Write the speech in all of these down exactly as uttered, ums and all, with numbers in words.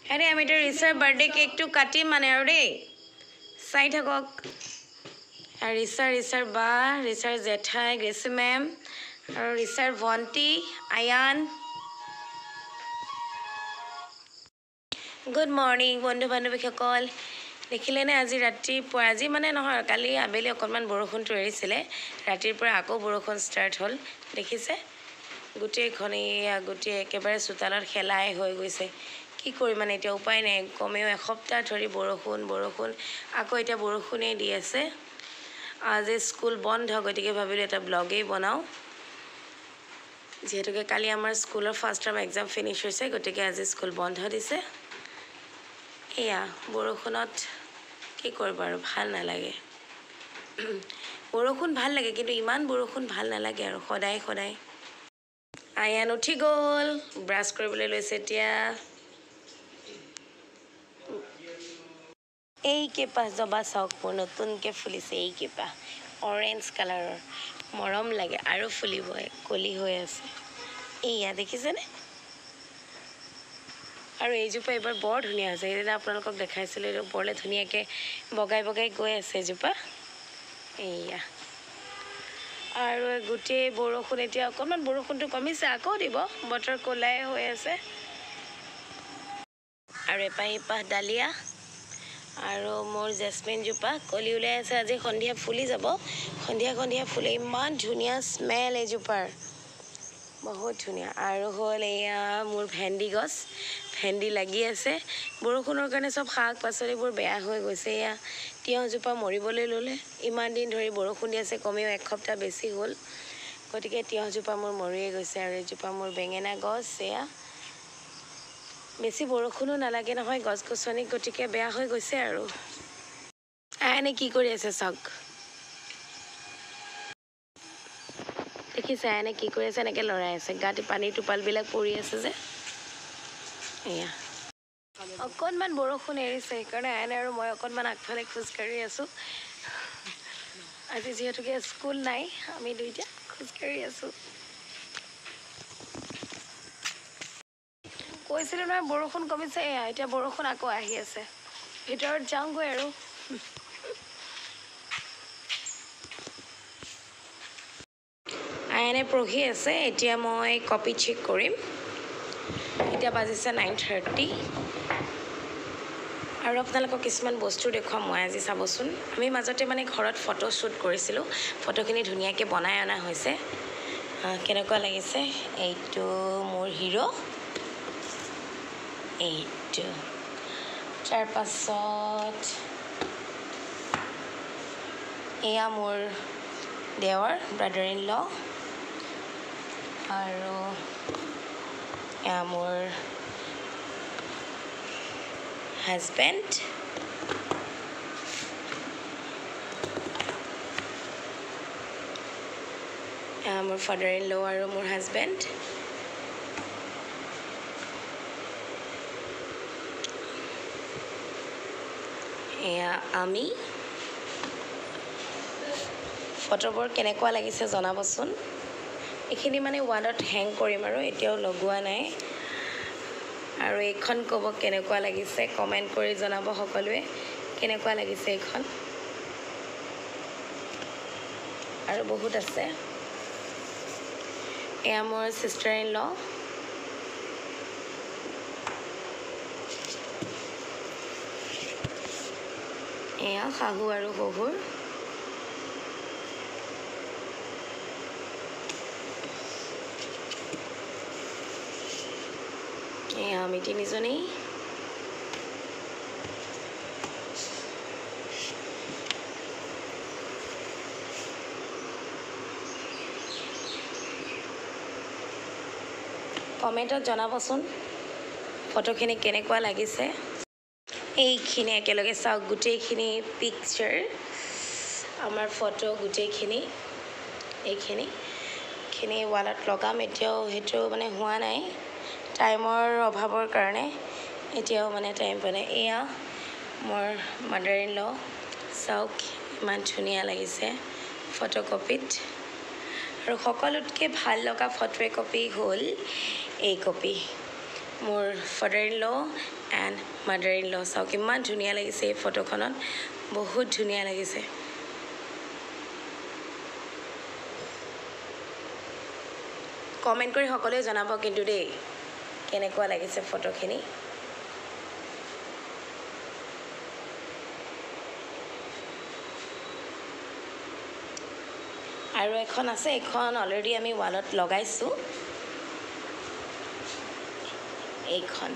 আরে আমি এটা রিচাৰ বাৰ্থডে কেকটো কাটিম মানে আৰু দেই চাই থাকক আৰু ৰিচাৰ ৰিচাৰ বা ৰিচাৰ জেঠাই গ্ৰেচি মেম আৰু ৰিচাৰ ভণ্টি আয়ান গুড মৰ্নিং বন্ধু বান্ধৱীসকল দেখিলেনে আজি ৰাতিপুৱা আজি মানে নহয় কালি আবেলি অকণমান বৰষুণটো এৰিছিলে ৰাতিৰ পৰা আকৌ বৰষুণ ষ্টাৰ্ট হ'ল দেখিছে গোটেইখন এয়া গোটেই একেবাৰে চোতালত খেলাই হৈ গৈছে কি কৰি মানে এতিয়া উপায় নাই কমেও এসপ্তাহ ধৰি বৰষুণ বৰষুণ আকৌ এতিয়া বৰষুণেই দি আছে আজি স্কুল বন্ধ গতিকে ভাবিলোঁ এটা ব্লগেই বনাওঁ যিহেতুকে কালি আমাৰ স্কুলৰ ফাৰ্ষ্ট টাৰ্ম এক্সাম ফিনিছ হৈছে গতিকে আজি স্কুল বন্ধ দিছে এয়া বৰষুণত কি কৰিব আৰু ভাল নালাগে বৰষুণ ভাল লাগে কিন্তু ইমান বৰষুণ ভাল নালাগে আৰু সদায় সদায় আয়ান উঠি গ'ল ব্ৰাছ কৰিবলৈ লৈছে এতিয়া এই কেপা জবা চাওক মোৰ নতুনকৈ ফুলিছে এই কেপা অৰেঞ্জ কালাৰৰ মৰম লাগে আৰু ফুলিব কলি হৈ আছে এয়া দেখিছেনে আৰু এইজোপা এইবাৰ বৰ ধুনীয়া হৈছে সেইদিনা আপোনালোকক দেখাইছিলোঁ এইটো ওপৰলৈ ধুনীয়াকৈ বগাই বগাই গৈ আছে এজোপা এয়া আৰু গোটেই বৰষুণ এতিয়া অকণমান বৰষুণটো কমিছে আকৌ দিব বতৰ ক'লাই হৈ আছে আৰু এপাহ এপাহ ডালিয়া আৰু মোৰ জেচমিনজোপা কলি ওলাই আছে আজি সন্ধিয়া ফুলি যাব সন্ধিয়া সন্ধিয়া ফুলে ইমান ধুনীয়া স্মেল এইজোপাৰ বহুত ধুনীয়া আৰু হ'ল এয়া মোৰ ভেন্দি গছ ভেন্দি লাগি আছে বৰষুণৰ কাৰণে চব শাক পাচলিবোৰ বেয়া হৈ গৈছে এয়া তিয়ঁহজোপা মৰিবলৈ ল'লে ইমান দিন ধৰি বৰষুণ দি আছে কমেও এসপ্তাহ বেছি হ'ল গতিকে তিয়ঁহজোপা মোৰ মৰিয়ে গৈছে আৰু এজোপা মোৰ বেঙেনা গছ এয়া বেছি বৰষুণো নালাগে নহয় গছ গছনি গতিকে বেয়া হৈ গৈছে আৰু আইনে কি কৰি আছে চাওক দেখিছে আইনে কি কৰি আছে এনেকৈ লৰাই আছে গাত পানীৰ টোপালবিলাক পৰি আছে যে এয়া অকণমান বৰষুণ এৰিছে সেইকাৰণে আইনে আৰু মই অকণমান আগফালে খোজকাঢ়ি আছোঁ আজি যিহেতুকে স্কুল নাই আমি দুইটা খোজকাঢ়ি আছোঁ কৈছিলোঁ নহয় বৰষুণ কমিছে এয়া এতিয়া বৰষুণ আকৌ আহি আছে ভিতৰত যাওঁগৈ আৰু আইনে পঢ়ি আছে এতিয়া মই কপি চেক কৰিম এতিয়া বাজিছে নাইন থাৰ্টি আৰু আপোনালোকক কিছুমান বস্তু দেখুৱাম মই আজি চাবচোন আমি মাজতে মানে ঘৰত ফটো শ্বুট কৰিছিলোঁ ফটোখিনি ধুনীয়াকৈ বনাই অনা হৈছে কেনেকুৱা লাগিছে এইটো মোৰ হিৰো এইটো তাৰ পাছত এয়া মোৰ দেৱৰ ব্ৰাদাৰ ইন ল আৰু এয়া মোৰ হাজবেণ্ড এয়া মোৰ ফাদাৰ ইন ল আৰু মোৰ হাজবেণ্ড এয়া আমি ফটোবোৰ কেনেকুৱা লাগিছে জনাবচোন এইখিনি মানে ৱালত হেং কৰিম আৰু এতিয়াও লগোৱা নাই আৰু এইখন ক'ব কেনেকুৱা লাগিছে কমেণ্ট কৰি জনাব সকলোৱে কেনেকুৱা লাগিছে এইখন আৰু বহুত আছে এয়া মোৰ ছিষ্টাৰ ইন ল এয়া শাহু আৰু শহুৰ এয়া আমি তিনিজনেই কমেণ্টত জনাবচোন ফটোখিনি কেনেকুৱা লাগিছে এইখিনি একেলগে চাওক গোটেইখিনি পিকচাৰ আমাৰ ফটো গোটেইখিনি এইখিনি খিনি ৱালত লগাম এতিয়াও সেইটো মানে হোৱা নাই টাইমৰ অভাৱৰ কাৰণে এতিয়াও মানে টাইম পোৱা নাই এয়া মোৰ মাদাৰ ইন ল চাওক ইমান ধুনীয়া লাগিছে ফটোকপিত আৰু সকলোতকৈ ভাল লগা ফটো কপি হ'ল এই কপি মোৰ father in law and mother in law চাওক ইমান ধুনীয়া লাগিছে এই ফটোখনত বহুত ধুনীয়া লাগিছে কমেণ্ট কৰি সকলোৱে জনাব কিন্তু দেই কেনেকুৱা লাগিছে ফটোখিনি আৰু এখন আছে এখন অলৰেডি আমি ৱালত লগাইছোঁ এইখন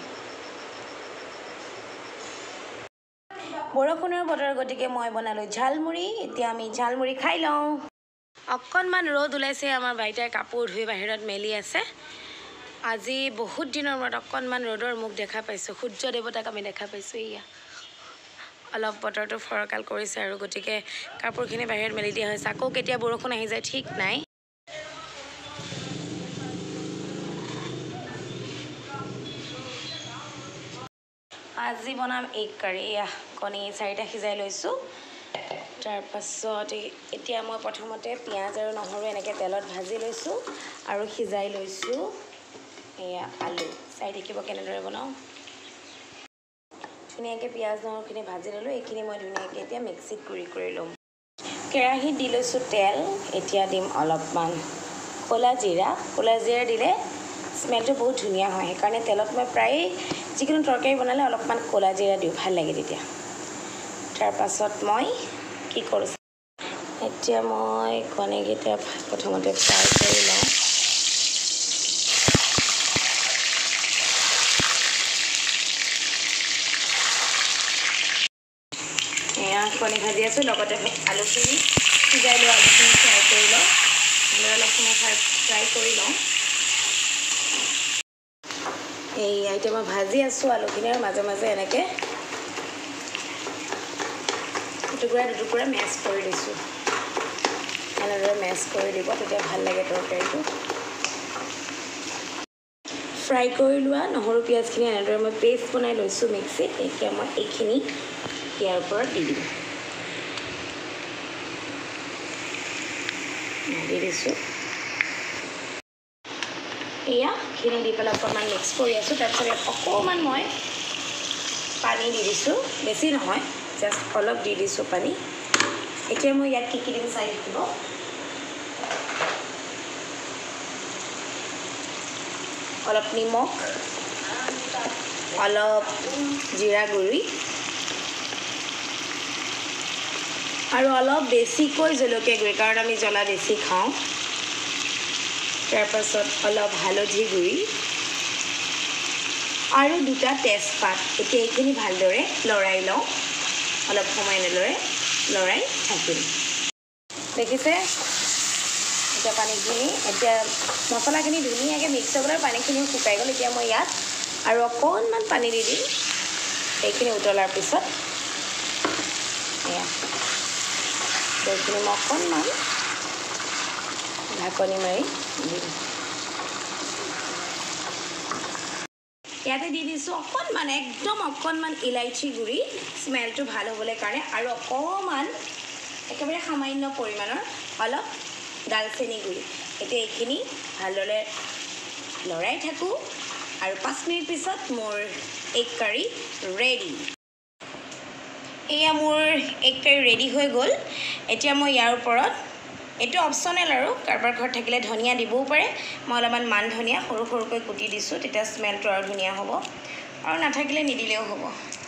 বৰষুণৰ বতৰ গতিকে মই বনালোঁ ঝালমুড়ি এতিয়া আমি ঝালমুড়ি খাই লওঁ অকণমান ৰ'দ ওলাইছে আমাৰ বাইতাই কাপোৰ ধুই বাহিৰত মেলি আছে আজি বহুত দিনৰ মূৰত অকণমান ৰ'দৰ মুখ দেখা পাইছোঁ সূৰ্য দেৱতাক আমি দেখা পাইছোঁ এয়া অলপ বতৰটো ফৰকাল কৰিছে আৰু গতিকে কাপোৰখিনি বাহিৰত মেলি দিয়া হৈছে আকৌ কেতিয়া বৰষুণ আহি যায় ঠিক নাই আজি বনাম এগ কাৰী এয়া কণী চাৰিটা সিজাই লৈছোঁ তাৰপাছত এতিয়া মই প্ৰথমতে পিঁয়াজ আৰু নহৰু এনেকৈ তেলত ভাজি লৈছোঁ আৰু সিজাই লৈছোঁ এয়া আলু চাই থাকিব কেনেদৰে বনাওঁ ধুনীয়াকৈ পিঁয়াজ নহৰুখিনি ভাজি ল'লোঁ এইখিনি মই ধুনীয়াকৈ এতিয়া মিক্সিত গুড়ি কৰি ল'ম কেৰাহীত দি লৈছোঁ তেল এতিয়া দিম অলপমান ক'লা জিৰা ক'লা জিৰা দিলে স্মেলটো বহুত ধুনীয়া হয় সেইকাৰণে তেলত মই প্ৰায় যিকোনো তৰকাৰী বনালে অলপমান ক'লা জিৰা দিওঁ ভাল লাগে তেতিয়া তাৰপাছত মই কি কৰোঁ এতিয়া মই কণীকেইটা প্ৰথমতে ফ্ৰাই কৰি লওঁ এয়া কণী ভাজি আছোঁ লগতে আলুখিনি সিজাই লৈ আলুখিনি ফ্ৰাই কৰি লওঁ অলপ সময় ফ্ৰাই ফ্ৰাই কৰি লওঁ এই এতিয়া মই ভাজি আছোঁ আলুখিনি আৰু মাজে মাজে এনেকৈ দুটুকুৰা দুটুকুৰা মেছ কৰি দিছোঁ এনেদৰে মেছ কৰি দিব তেতিয়া ভাল লাগে তৰকাৰীটো ফ্ৰাই কৰি লোৱা নহৰু পিঁয়াজখিনি এনেদৰে মই পেষ্ট বনাই লৈছোঁ মিক্সিত এতিয়া মই এইখিনি ইয়াৰ ওপৰত দি দিম দি দিছোঁ এয়া খিনি দি পেলাই অকণমান মিক্স কৰি আছোঁ তাৰপিছত ইয়াত অকণমান মই পানী দি দিছোঁ বেছি নহয় জাষ্ট অলপ দি দিছোঁ পানী এতিয়া মই ইয়াত কি কি দিম চাই থাকিব অলপ নিমখ অলপ জিৰা গুড়ি আৰু অলপ বেছিকৈ জলকীয়া গুড়ি কাৰণ আমি জ্বলা বেছি খাওঁ তাৰপাছত অলপ হালধি গুড়ি আৰু দুটা তেজপাত এতিয়া এইখিনি ভালদৰে লৰাই লওঁ অলপ সময় এনেদৰে লৰাই থাকিম দেখিছে এতিয়া পানীখিনি এতিয়া মছলাখিনি ধুনীয়াকৈ মিক্স হ'বলৈ পানীখিনিও শুকাই গ'ল এতিয়া মই ইয়াত আৰু অকণমান পানী দি দিম এইখিনি উতলাৰ পিছত এয়া এইখিনি মই অকণমান ঢাকনি মাৰি দিম ইয়াতে দি দিছোঁ অকণমান একদম অকণমান ইলাইচি গুড়ি স্মেলটো ভাল হ'বলৈ কাৰণে আৰু অকণমান একেবাৰে সামান্য পৰিমাণৰ অলপ ডালচেনি গুড়ি এতিয়া এইখিনি ভালদৰে লৰাই থাকোঁ আৰু পাঁচ মিনিট পিছত মোৰ এগ কাৰী ৰেডি এয়া মোৰ এগ কাৰী ৰেডি হৈ গ'ল এতিয়া মই ইয়াৰ ওপৰত এইটো অপশ্যনেল আৰু কাৰোবাৰ ঘৰত থাকিলে ধনিয়া দিবও পাৰে মই অলপমান মান ধনিয়া সৰু সৰুকৈ কুটি দিছোঁ তেতিয়া স্মেলটো আৰু ধুনীয়া হ'ব আৰু নাথাকিলে নিদিলেও হ'ব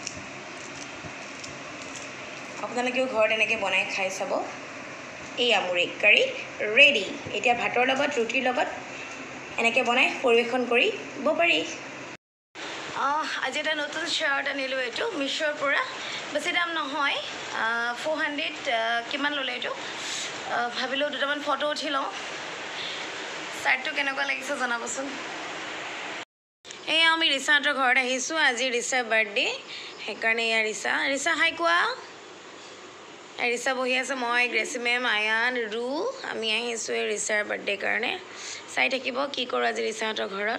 আপোনালোকেও ঘৰত এনেকৈ বনাই খাই চাব এয়া মোৰ এগ কাৰী ৰেডি এতিয়া ভাতৰ লগত ৰুটিৰ লগত এনেকৈ বনাই পৰিৱেশন কৰিব পাৰি অঁ আজি এটা নতুন শ্বাৰ্ট আনিলোঁ এইটো মিছ'ৰ পৰা বেছি দাম নহয় ফ'ৰ হাণ্ড্ৰেড কিমান ল'লে এইটো ভাবিলোঁ দুটামান ফটো উঠি লওঁ শ্বাৰ্টটো কেনেকুৱা লাগিছে জনাবচোন এয়া আমি ৰিচাহঁতৰ ঘৰত আহিছোঁ আজি ৰিচাৰ বাৰ্থডে সেইকাৰণে এয়া ৰিচা ৰিচা হাই কোৱা ৰিচা বহি আছে মই গ্ৰেচি মেম আয়ান ৰু আমি আহিছোঁ এই ৰিচাৰ বাৰ্থডে কাৰণে চাই থাকিব কি কৰোঁ আজি ৰিচাহঁতৰ ঘৰত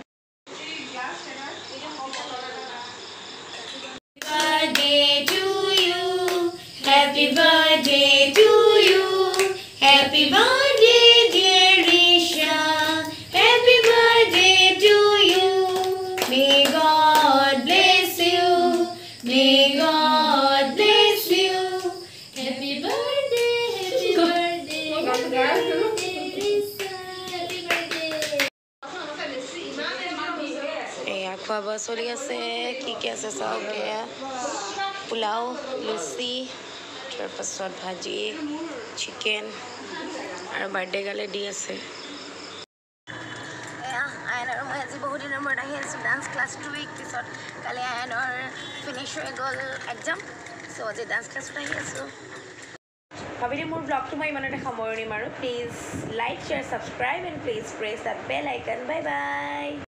Happy birthday to you. Happy birthday, dear Richar. Happy birthday to you. May God খোৱা বোৱা চলি আছে কি কি আছে চাওক এয়া পোলাও লুচি তাৰপাছত ভাজি চিকেন আৰু বাৰ্থডে গালে দি আছে এয়া আইনৰ মই আজি বহুত দিনৰ মূৰত আহি আছোঁ ডান্স ক্লাছ টু উইক পিছত কালি আইনৰ ফিনিছ হৈ গ'ল এক্সাম চ' আজি ডান্স ক্লাছত আহি আছোঁ ভাবিলে মোৰ ব্লগটো মই ইমানতে সামৰণি মাৰোঁ please like share subscribe and please press the bell icon bye by